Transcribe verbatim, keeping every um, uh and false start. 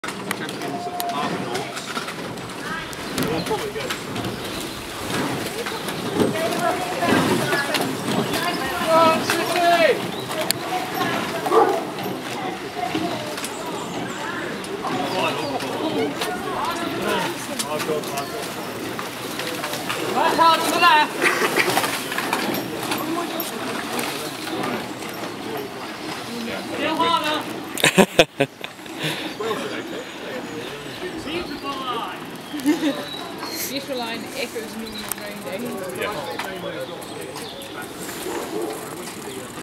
Champions of Argonauts. We'll probably go. Right hard to the left. Still harder. Beautiful line. Beautiful line if it was normal rain day. Yeah.